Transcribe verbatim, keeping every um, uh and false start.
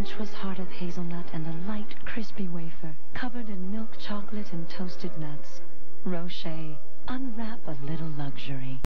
sumptuous heart of hazelnut and a light, crispy wafer, covered in milk chocolate and toasted nuts. Rocher, unwrap a little luxury.